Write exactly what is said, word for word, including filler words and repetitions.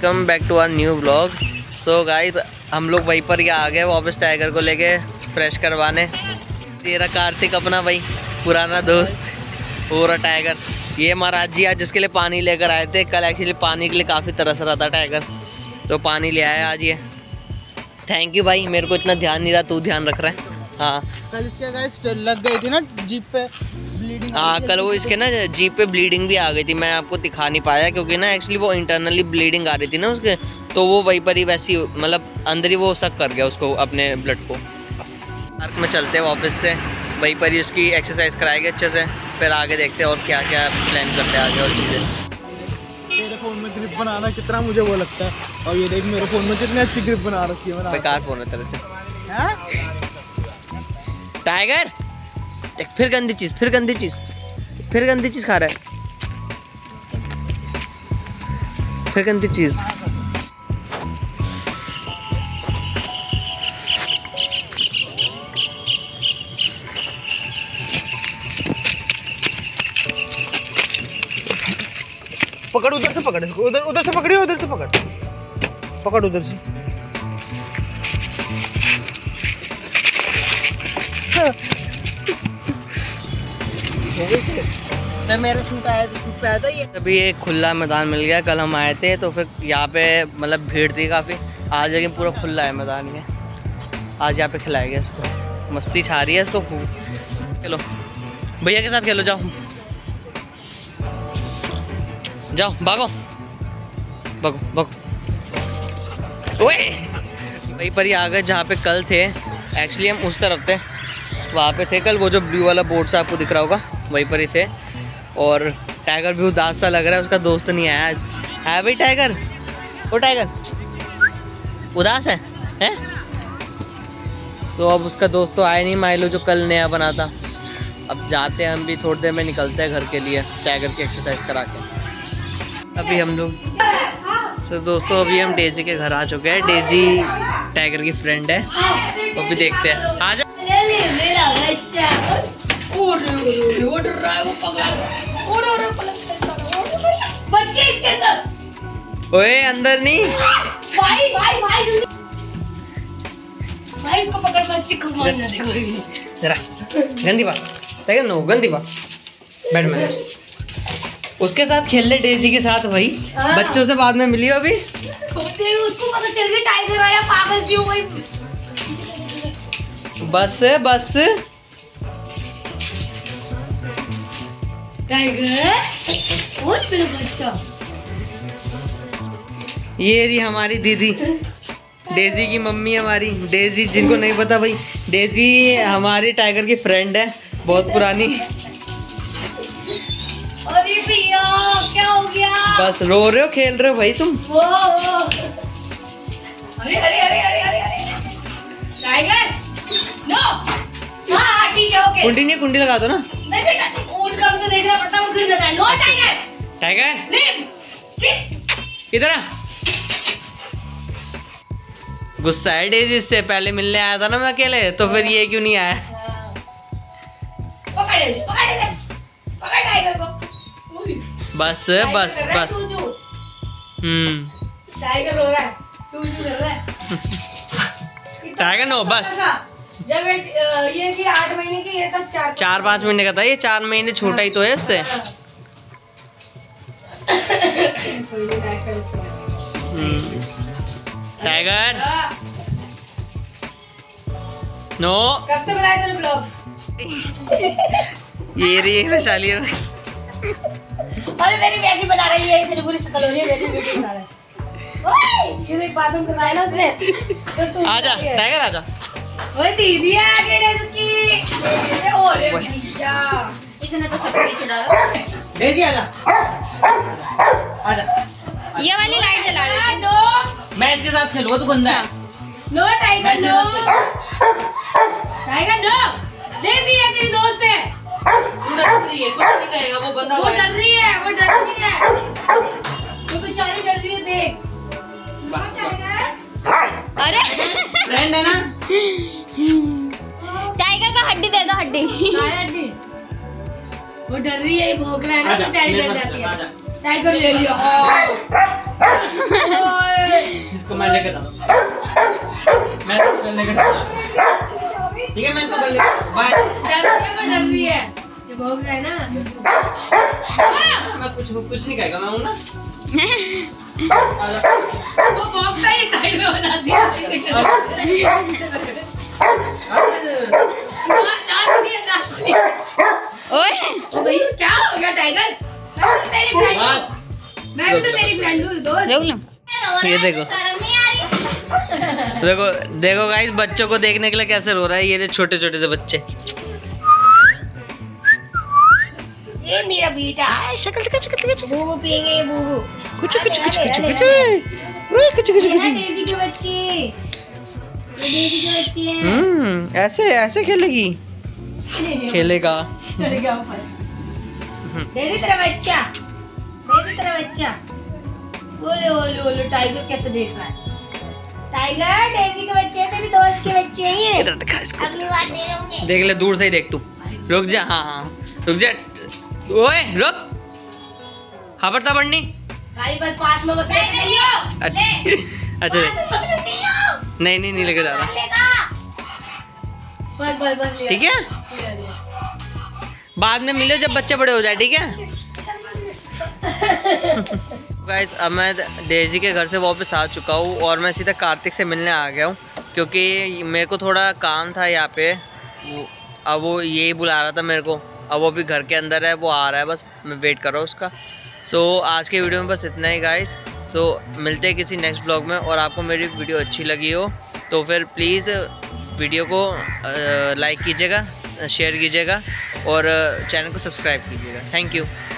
Welcome back to our new blog. So guys हम लोग वहीं पर ही आ गए वापस टाइगर को लेके फ्रेश करवाने। तेरा कार्तिक अपना भाई पुराना दोस्त और टाइगर, ये महाराज जी आज जिसके लिए पानी लेकर आए थे। कल एक्चुअली पानी के लिए काफ़ी तरस रहा था टाइगर, तो पानी ले आया आज ये। थैंक यू भाई, मेरे को इतना ध्यान नहीं रहा, तू ध्यान रख रहा है। हाँ कल इसके गाइस लग गई थी ना जीप पे ब्लीडिंग। हाँ कल वो इसके ना जीप पे ब्लीडिंग भी आ गई थी। मैं आपको दिखा नहीं पाया क्योंकि ना एक्चुअली वो इंटरनली ब्लीडिंग आ रही थी ना उसके, तो वो वहीं पर ही वैसी मतलब अंदर ही वो सक कर गया उसको अपने ब्लड को। पार्क में चलते हैं वापस से, वहीं पर ही उसकी एक्सरसाइज कराएंगे अच्छे से, फिर आगे देखते हैं और क्या क्या प्लान करते हैं आगे और चीज़ें। तेरे फोन में ग्रिप बनाना कितना मुझे वो लगता है, और ये देख मेरे फोन में कितनी अच्छी ग्रिप बना रखी है। बेकार फोन है तेरा। टाइगर देख फिर गंदी चीज, फिर गंदी चीज, फिर गंदी चीज खा रहा है, फिर गंदी चीज। पकड़ उधर से, पकड़ इसको, उधर उधर से पकड़ियो, उधर से पकड़, पकड़ उधर से। सर मेरा शूट आया था, शूट पे आया था ये। अभी एक खुला मैदान मिल गया, कल हम आए थे तो फिर यहाँ पे मतलब भीड़ थी काफ़ी। आज लेकिन पूरा खुला है मैदान में, आज यहाँ पे खिलाया गया इसको। मस्ती छा रही है इसको खूब। चलो भैया के साथ खेलो, जाओ जाओ, भागो भागो भागो। ओए वहीं पर ही आ गए जहाँ पे कल थे। एक्चुअली हम उस तरफ थे, वहाँ पे थे कल। वो जो ब्लू वाला बोर्ड सा आपको दिख रहा होगा वहीं पर ही थे। और टाइगर भी उदास सा लग रहा है, उसका दोस्त नहीं आया आज। है भाई टाइगर, ओ टाइगर उदास है, हैं? सो अब उसका दोस्त तो आया नहीं, माइलो जो कल नया बना था। अब जाते हैं हम भी, थोड़ी देर में निकलते हैं घर के लिए टाइगर की एक्सरसाइज करा के। अभी हम लोग तो दोस्तों अभी हम डेजी के घर आ चुके हैं। डेजी टाइगर की फ्रेंड है, तो अभी देखते हैं। आ जा बच्चे इसके अंदर। ओए अंदर नहीं भाई भाई भाई जल्दी भाई, इसको पकड़ बच्चे को मारना। देखो जरा गंदी बात टाइगर, नो गंदी बात, बैड मैनर्स। उसके साथ खेल ले, डेजी के साथ भाई। बच्चों से बाद में मिली हो अभी। उसको पता चल गया टाइगर आया, पागल सी हो गई। बस बस टाइगर और मेरा बच्चा। ये रही हमारी दीदी, डेजी की मम्मी हमारी। डेजी जिनको नहीं पता भाई, डेजी हमारी टाइगर की फ्रेंड है बहुत पुरानी। अरे भैया क्या हो गया? बस रो रहे हो, खेल रहे हो भाई तुम। वो, वो। अरे अरे अरे अरे अरे अरे टाइगर नो। हाँ ठीक है ओके। कुंडी नहीं, कुंडी लगा दो ना। नहीं बेटा, उनका भी तो देखना पड़ता है, वो गिर जाता है। नो टाइगर, टाइगर लीव इधर आ। गुस्सा है डेजी इससे, पहले मिलने आया था ना मैं अकेले, तो फिर ये क्यों नहीं आया। पकड़ ले, पकड़ ले, पकड़ टाइगर को। बस बस बस। हम्म टाइगर रो रहा है, चू चू कर रहा है। टाइगर नो बस। जब ये थी आठ महीने की, ये तब चार चार पाँच महीने का था, ये चार महीने छोटा ही तो है इससे। Tiger no. कब से बनाया तूने ब्लॉग? ये रही वैशाली। अरे मेरी बेटी बना रही है, तेरी पूरी शक्ल हो रही है, मेरी बेटी बना रहा है। ओए ये देख बाथरूम करना है ना उसने। तो आजा टाइगर आजा। ओए दीदी आ गई इसकी। ओरे भैया इसने तो सब पीछे डाला। डेजी आजा आजा। ये वाली लाइट जला रही थी। नो मैं इसके साथ खेलूंगा, तू गंदा है। No Tiger no, Tiger no. Daisy है तेरी दोस्त है। तू डर रही है, कुछ नहीं कहेगा वो बंदा। वो डर रही है, वो डर रही है, वो बेचारी डर रही है। देख अरे फ्रेंड है ना। टाइगर को हड्डी दे दो, हड्डी। हड्डी वो डर रही है, भौंक रहा है ना, बेचारी डर जाती है। टाइगर ले लिया। इसको मैं लेकर जाऊँ, मैं इसको लेकर जाऊँ, ठीक है मैं इसको कल लेकर बाय। डर डर रही है, ये भौंक रहा है ना। मैं कुछ कुछ नहीं कहेगा, मैं हूँ ना। वो भौंकता ही साइड में बना दिया। ओए ओ भाई क्या हो गया टाइगर? मैं भी तेरी फ्रेंड हूँ, मैं भी तो तेरी फ्रेंड हूँ दोस्त। ये देखो देखो देखो गाइस, बच्चों को देखने के लिए कैसे रो रहा है ये छोटे छोटे से बच्चे। ये मेरा बेटा शक्ल दिखा, शक्ल दिखा, बूबू पिएंगे ये बूबू। कुछ कुछ कुछ कुछ कुछ कुछ कुछ डेज़ी के बच्चे, ये डेज़ी के बच्चे हैं। हम्म ऐसे ऐसे खेलेगी, खेलेगा। चल गया ऊपर। डेज़ी तेरा बच्चा, डेज़ी तेरा बच्चा। ओले ओले ओले टाइगर कैसे देख रहा है? टाइगर डेज़ी के बच्चे हैं, तेरी दोस्त के बच्चे हैं ये। इधर दिखा इसको, अगली बार दे रहे होंगे। देख ले दूर से ही देख तू। रुक जा, हाँ हाँ रुक जा, ओए रुक, खबरदार बढ़नी। भाई बस पास में मत ले। अच्छा अच्छा नहीं नहीं नहीं लेके जा रहा, बस बस बस लिया। ठीक है बाद में मिलो जब बच्चे बड़े हो जाए, ठीक है। गाइस अब मैं डेज़ी के घर से वापस आ चुका हूँ और मैं सीधा कार्तिक से मिलने आ गया हूँ, क्योंकि मेरे को थोड़ा काम था यहाँ पे। वो अब वो यही बुला रहा था मेरे को, अब वो भी घर के अंदर है, वो आ रहा है, बस मैं वेट कर रहा हूँ उसका। सो so, आज के वीडियो में बस इतना ही गाइस। सो so, मिलते हैं किसी नेक्स्ट ब्लॉग में, और आपको मेरी वीडियो अच्छी लगी हो तो फिर प्लीज़ वीडियो को लाइक कीजिएगा, शेयर कीजिएगा और चैनल को सब्सक्राइब कीजिएगा। Thank you.